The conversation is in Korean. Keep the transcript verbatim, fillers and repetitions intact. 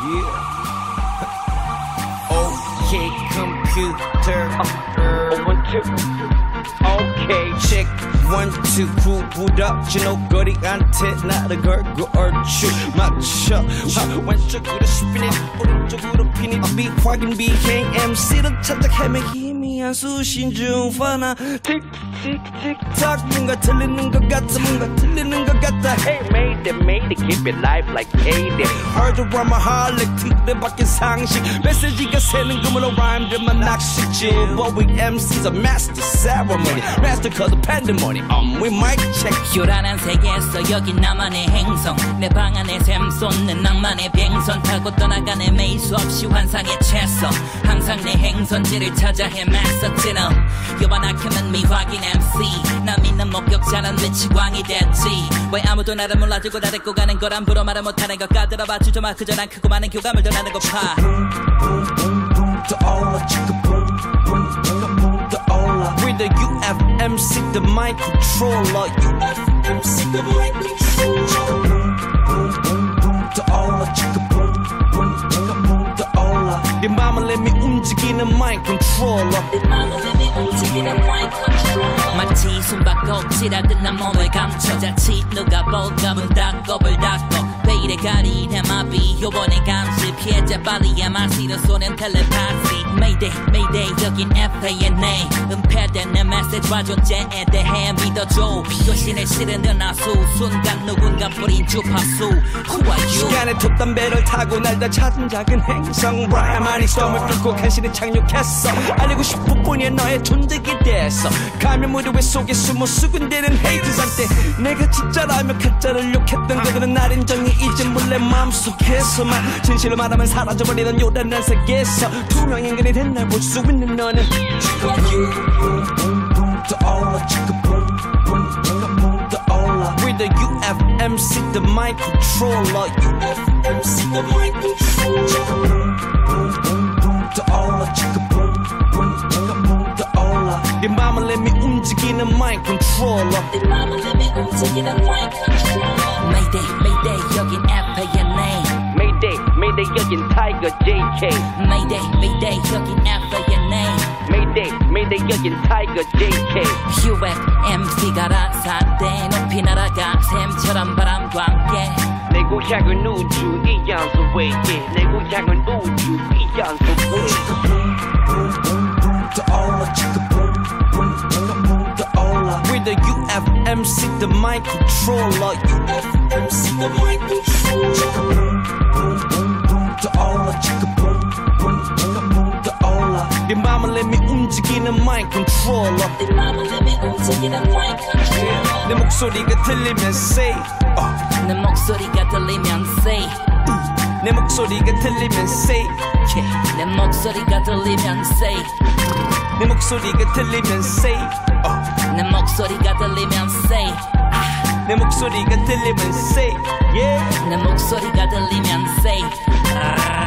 Yeah. Okay, computer. Uh, one, two. Okay, check one, two. 구부러지는 거리한테 나를 걸고 얼추 맞춰. 왼쪽으로 스피닝, 오른쪽으로 피니. 비 확인 비행 엠씨를 찾아 헤매 희미한 수신 중 파나. 틱틱틱탁 뭔가 틀리는 것 같아, 뭔가 틀리는 것 같아. Hey, made it, made it, keep it live like payday. Heard you rhyme a harlot, 틱들 밖에 상식. 메시지가 새는 금으로 rhyme들만 낚시지. But we 엠씨's a master ceremony, master cause of pandemonium. Um, we mic check. 요란한 세계에서 여기 나만의 행성. 내 방 안에 샘 쏟는 낭만의 뱅선 타고 떠나가네 매일 수없이 환상에 채서. 항상 내 행선지를 찾아 헤맸었지 너. 요만하게만 미확인 엠씨. 나 믿는 목격자는 미치광이 됐지. 왜 아무도 나를 몰라주고 나 데리고 가는 걸 함부로 말을 못하는 것 까들어봐 주저 마. 그저 난 크고 많은 교감을 전하는 것 파. With the U F M C, the mic controller. U F M C, the mic controller. 네 맘을 내미 움직이는 mic controller. 네 맘을 내미 움직이는 mic controller. 마치 숨바꼭질하듯 난 몸을 감춰. 자칫 누가 볼까 문 닫고 불 닫고. 베일에 가리는 마비 요번에 감시. 피해자 빨리야 마시는 손은 텔레파시. Mayday, Mayday 여긴 에프에이엔에이. 은폐된 내 메시지와 존재에 대해 믿어줘. 비교신을 실은 아수. 순간 누군가 뿌린 주파수. Who are you? 시간의 톱담배를 타고 날다 찾은 작은 행성. 브라이마니 스톰을 뚫고 간신히 착륙했어. 알리고 싶을 뿐이야 너의 존재가 됐어. 가면 무대 속에 숨어 수군대는 헤이트한테 내가 진짜라며 가짜를 욕했던 그들은 날 인정해 이제 몰래 마음속에서만. 진실을 말하면 사라져버리는 요란한 세계에서 투명 인간이 된 날 볼 수 있는 너는 With the U F M C, the mic controller. U F M C, the mic controller. 네 맘을 내미 움직이는 mic controller. 네 맘을 내미 움직이는 mic controller. Mayday, Mayday 여긴 에프에이엔에이. Mayday, Mayday 여긴 Tiger 제이 케이. Mayday, Mayday 여긴 에프에이엔에이. Mayday, Mayday 여긴 Tiger 제이 케이. 유에프엠씨가 라사대 높이 날아가 샘처럼 바람과 함께. 내 고향은 우주 이 양소에. 내 고향은 우주 이 양소에. With the U F M C, the mic controller. U F M C, the mic controller. 네 맘을 내미 움직이는 mic controller. 네 맘을 내미 움직이는 mic controller. 내 목소리가 들리면 say. 내 목소리가 들리면 say. 내 목소리가 들리면 say. 내 목소리가 들리면 say. 내 목소리가 들리면 say. 내 목소리가 들리면 say. 내 목소리가 들리면 say. Yeah. 내 목소리가 들리면 say.